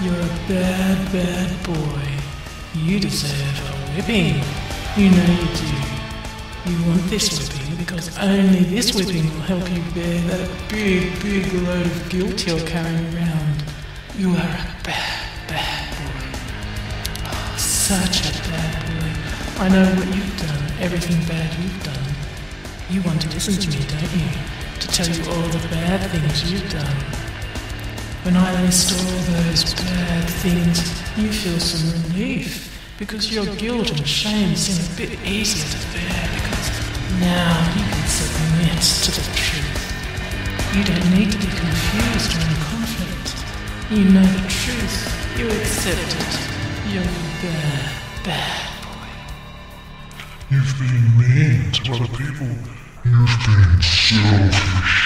You're a bad, bad boy. You deserve a whipping. You know you do. You want this whipping because only this whipping will help you bear that big, big load of guilt you're carrying around. You are a bad, bad boy. Oh, such a bad boy. I know what you've done, everything bad you've done. You want to listen to me, don't you? To tell you all the bad things you've done. When I list all those bad things, you feel some relief, because your guilt and shame seem a bit easier to bear, because now you can submit to the truth. You don't need to be confused or in conflict. You know the truth. You accept it. You're a bad, bad boy. You've been mean to other people. You've been selfish.